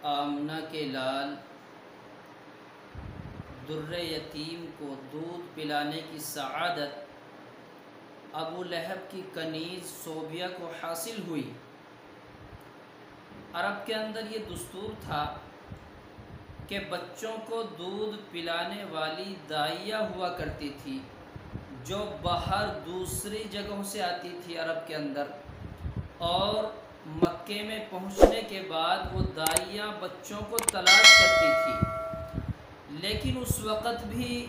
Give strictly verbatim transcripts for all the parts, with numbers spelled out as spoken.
آمنہ کے لال در یتیم کو دودھ پلانے کی سعادت ابو لہب کی کنیز صوبیہ کو حاصل ہوئی۔ عرب کے اندر یہ دستور تھا کہ بچوں کو دودھ پلانے والی دائیہ ہوا کرتی تھی جو باہر دوسری جگہوں سے آتی تھی عرب کے اندر، اور مکے میں پہنچنے کے بعد وہ دائیہ بچوں کو تلاش کرتی تھی، لیکن اس وقت بھی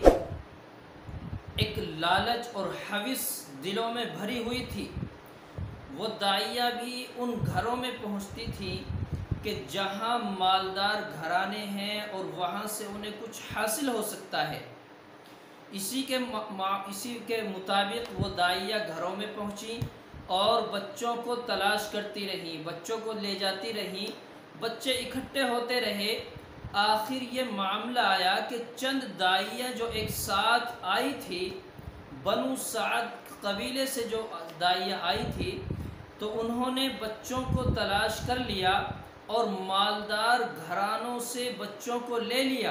ایک لالچ اور ہوس دلوں میں بھری ہوئی تھی۔ وہ دائیہ بھی ان گھروں میں پہنچتی تھی کہ جہاں مالدار گھرانے ہیں اور وہاں سے انہیں کچھ حاصل ہو سکتا ہے۔ اسی کے اسی کے مطابق وہ دائیہ گھروں میں پہنچی اور بچوں کو تلاش کرتی رہی، بچوں کو لے جاتی رہی، بچے اکٹھے ہوتے رہے۔ آخر یہ معاملہ آیا کہ چند دائیہ جو ایک ساتھ آئی تھی، بنو سعد قبیلے سے جو دائیہ آئی تھی، تو انہوں نے بچوں کو تلاش کر لیا اور مالدار گھرانوں سے بچوں کو لے لیا۔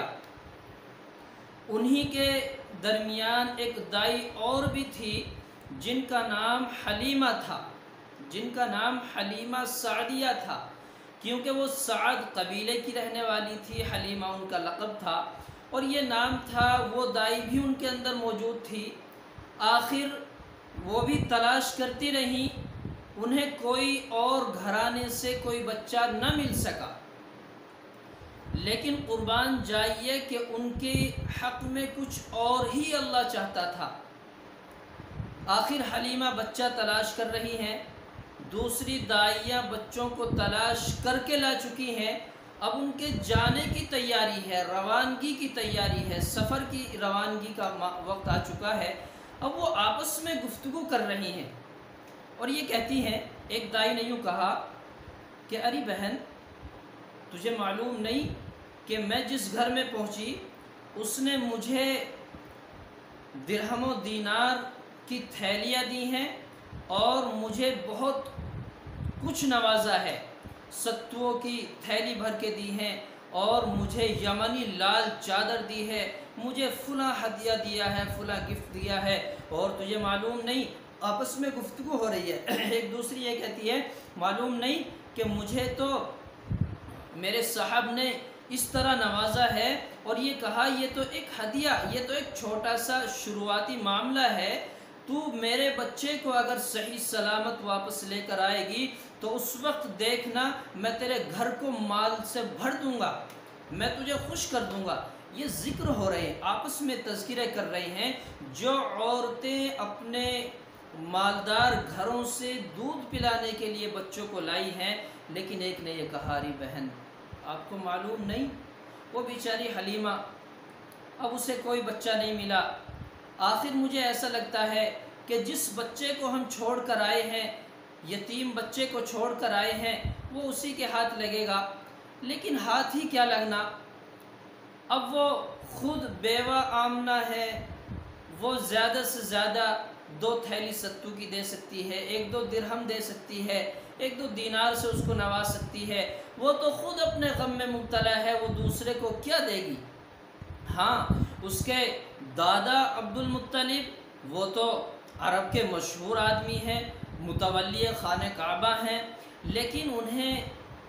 انہی کے درمیان ایک دائی اور بھی تھی جن کا نام حلیمہ تھا، جن کا نام حلیمہ سعدیہ تھا، کیونکہ وہ سعد قبیلے کی رہنے والی تھی، حلیمہ ان کا لقب تھا اور یہ نام تھا۔ وہ دائی بھی ان کے اندر موجود تھی۔ آخر وہ بھی تلاش کرتی رہیں، انہیں کوئی اور گھرانے سے کوئی بچہ نہ مل سکا، لیکن قربان جائیے کہ ان کے حق میں کچھ اور ہی اللہ چاہتا تھا۔ آخر حلیمہ بچہ تلاش کر رہی ہیں، دوسری دائیہ بچوں کو تلاش کر کے لا چکی ہیں۔ اب ان کے جانے کی تیاری ہے، روانگی کی تیاری ہے، سفر کی روانگی کا وقت آ چکا ہے۔ اب وہ آپس میں گفتگو کر رہی ہیں اور یہ کہتی ہیں، ایک دائی نے یوں کہا کہ ارے بہن، تجھے معلوم نہیں کہ میں جس گھر میں پہنچی اس نے مجھے درہم و دینار کی تھیلیاں دی ہیں اور مجھے بہت کچھ نوازا ہے، ستوؤں کی تھیلی بھر کے دی ہیں اور مجھے یمنی لال چادر دی ہے، مجھے فلاں ہدیہ دیا ہے، فلاں گفٹ دیا ہے، اور تجھے معلوم نہیں، آپس میں گفتگو ہو رہی ہے، ایک دوسری یہ کہتی ہے معلوم نہیں کہ مجھے تو میرے صاحب نے اس طرح نوازا ہے، اور یہ کہا یہ تو ایک ہدیہ، یہ تو ایک چھوٹا سا شروعاتی معاملہ ہے، تو میرے بچے کو اگر صحیح سلامت واپس لے کر آئے گی تو اس وقت دیکھنا میں تیرے گھر کو مال سے بھر دوں گا، میں تجھے خوش کر دوں گا۔ یہ ذکر ہو رہے ہیں، آپس میں تذکرے کر رہے ہیں، جو عورتیں اپنے مالدار گھروں سے دودھ پلانے کے لیے بچوں کو لائی ہیں، لیکن ایک نے یہ کہا ری بہن آپ کو معلوم نہیں، وہ بیچاری حلیمہ، اب اسے کوئی بچہ نہیں ملا۔ آخر مجھے ایسا لگتا ہے کہ جس بچے کو ہم چھوڑ کر آئے ہیں، یتیم بچے کو چھوڑ کر آئے ہیں، وہ اسی کے ہاتھ لگے گا، لیکن ہاتھ ہی کیا لگنا، اب وہ خود بیوہ آمنہ ہے، وہ زیادہ سے زیادہ دو تھیلی ستو کی دے سکتی ہے، ایک دو درہم دے سکتی ہے، ایک دو دینار سے اس کو نواز سکتی ہے، وہ تو خود اپنے غم میں مبتلا ہے، وہ دوسرے کو کیا دے گی۔ ہاں، اس کے دادا عبد المطلب وہ تو عرب کے مشہور آدمی ہیں، متولی خانہ کعبہ ہیں، لیکن انہیں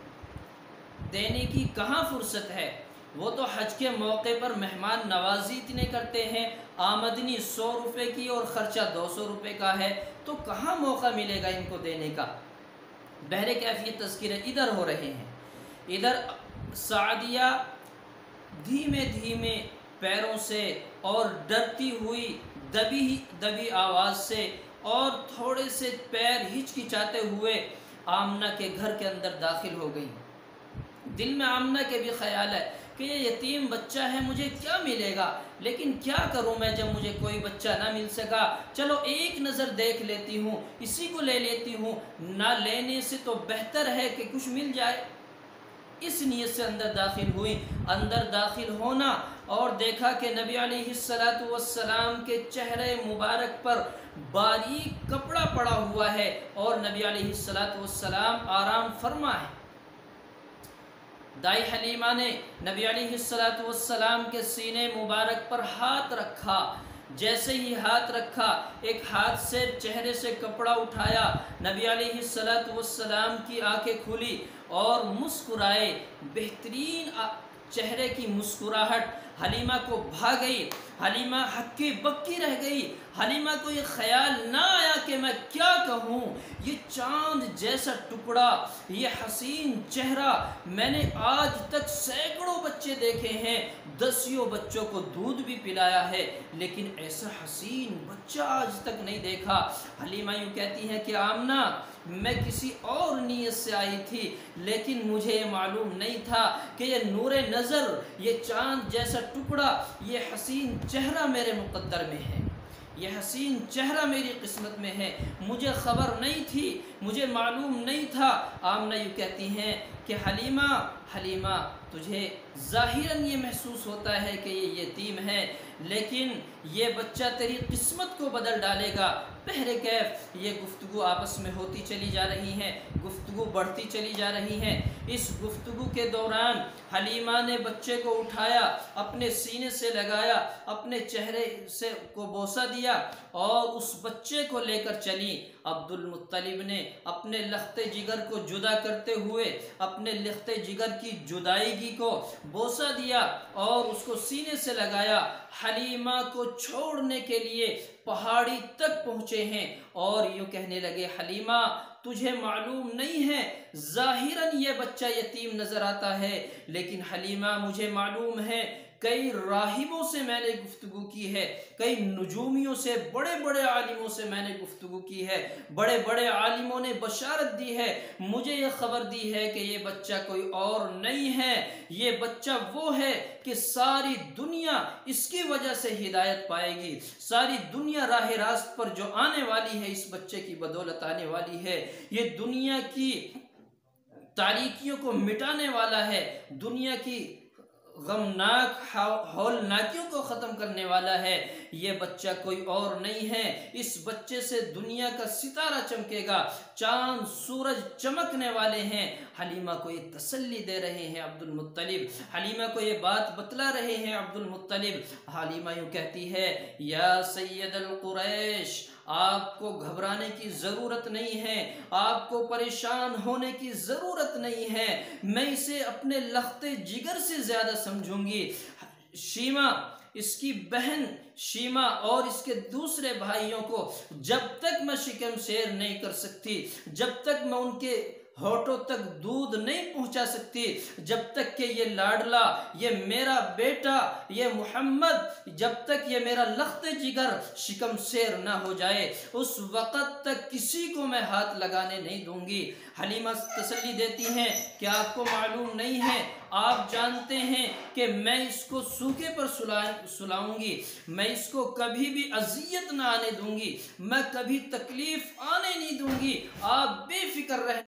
دینے کی کہاں فرصت ہے، وہ تو حج کے موقع پر مہمان نوازی اتنے کرتے ہیں، آمدنی سو روپے کی اور خرچہ دو سو روپے کا ہے، تو کہاں موقع ملے گا ان کو دینے کا۔ بہر کیفیت تذکرے ادھر ہو رہے ہیں، ادھر سعدیہ دھیمے دھیمے پیروں سے اور ڈرتی ہوئی دبی دبی آواز سے اور تھوڑے سے پیر ہچکچاتے ہوئے آمنہ کے گھر کے اندر داخل ہو گئی۔ دل میں آمنہ کے بھی خیال ہے کہ یہ یتیم بچہ ہے، مجھے کیا ملے گا، لیکن کیا کروں میں جب مجھے کوئی بچہ نہ مل سکا، چلو ایک نظر دیکھ لیتی ہوں، اسی کو لے لیتی ہوں، نہ لینے سے تو بہتر ہے کہ کچھ مل جائے۔ اس نیت سے اندر داخل ہوئی۔ اندر داخل ہونا اور دیکھا کہ نبی علیہ الصلاۃ والسلام کے چہرے مبارک پر باریک کپڑا پڑا ہوا ہے اور نبی علیہ الصلاۃ والسلام آرام فرما ہے۔ दाई हलीमा ने नबी अलैहिस्सलातु वस्सलाम के सीने मुबारक पर हाथ रखा। जैसे ही हाथ रखा, एक हाथ से चेहरे से कपड़ा उठाया, नबी अलैहिस्सलातु वस्सलाम की आंखें खुली और मुस्कुराए। बेहतरीन चेहरे की मुस्कुराहट हलीमा को भा गई। हलीमा हक्की बक्की रह गई। हलीमा को ये ख्याल ना आया कि मैं क्या कहूँ। ये चांद जैसा टुकड़ा, ये हसीन चेहरा, मैंने आज तक सैकड़ों बच्चे देखे हैं, दसियों बच्चों को दूध भी पिलाया है, लेकिन ऐसा हसीन बच्चा आज तक नहीं देखा। हलीमा यूँ कहती हैं कि आमना, मैं किसी और नीयत से आई थी, लेकिन मुझे ये मालूम नहीं था कि ये नूरे नज़र, ये चांद जैसा टुकड़ा, ये हसीन चेहरा मेरे मुक़द्दर में है, ये हसीन चेहरा मेरी किस्मत में है। मुझे ख़बर नहीं थी, मुझे मालूम नहीं था। आमना यूँ कहती हैं कि हलीमा, हलीमा तुझे ज़ाहिरन ये महसूस होता है कि ये यतीम है, लेकिन ये बच्चा तेरी किस्मत को बदल डालेगा। बहरे कैफ ये गुफ्तगू आपस में होती चली जा रही हैं, गुफ्तगू बढ़ती चली जा रही हैं। इस गुफ्तगू के दौरान हलीमा ने बच्चे को उठाया, अपने सीने से लगाया, अपने चेहरे से को बोसा दिया और उस बच्चे को लेकर चली। अब्दुल मुत्तलिब ने अपने लख्ते जिगर को जुदा करते हुए अपने लख्ते जिगर की जुदाईगी को बोसा दिया और उसको सीने से लगाया। हलीमा को छोड़ने के लिए पहाड़ी तक पहुँचे हैं और यूँ कहने लगे, हलीमा तुझे मालूम नहीं है, ज़ाहिरन ये बच्चा यतीम नज़र आता है, लेकिन हलीमा मुझे मालूम है, कई राहिबों से मैंने गुफ्तगू की है, कई नजूमियों से, बड़े बड़े आलिमों से मैंने गुफ्तगू की है, बड़े बड़े आलिमों ने बशारत दी है, मुझे ये ख़बर दी है कि ये बच्चा कोई और नहीं है, ये बच्चा वो है कि सारी दुनिया इसकी वजह से हिदायत पाएगी। सारी दुनिया राह रास्त पर जो आने वाली है, इस बच्चे की बदौलत आने वाली है। ये दुनिया की तारीकियों को मिटाने वाला है, दुनिया की गमनाक हौलनाकियों को ख़त्म करने वाला है। ये बच्चा कोई और नहीं है, इस बच्चे से दुनिया का सितारा चमकेगा, चांद सूरज चमकने वाले हैं। हलीमा को ये तसल्ली दे रहे हैं अब्दुल मुत्तलिब, हलीमा को ये बात बतला रहे हैं अब्दुल मुत्तलिब। हलीमा यूँ कहती है, या सैयदल कुरैश, आपको घबराने की ज़रूरत नहीं है, आपको परेशान होने की ज़रूरत नहीं है, मैं इसे अपने लख्ते जिगर से ज़्यादा समझूंगी। शीमा, इसकी बहन शीमा और इसके दूसरे भाइयों को जब तक मैं शिकम शेर नहीं कर सकती, जब तक मैं उनके होठों तक दूध नहीं पहुंचा सकती, जब तक कि ये लाडला, ये मेरा बेटा, ये मोहम्मद, जब तक ये मेरा लख्ते जिगर शिकम शेर ना हो जाए, उस वक़्त तक किसी को मैं हाथ लगाने नहीं दूंगी। हलीमा तसल्ली देती हैं कि आपको मालूम नहीं है, आप जानते हैं कि मैं इसको सूखे पर सुला सुलाऊंगी, मैं इसको कभी भी अजियत ना आने दूंगी, मैं कभी तकलीफ आने नहीं दूंगी, आप बेफिक्र रह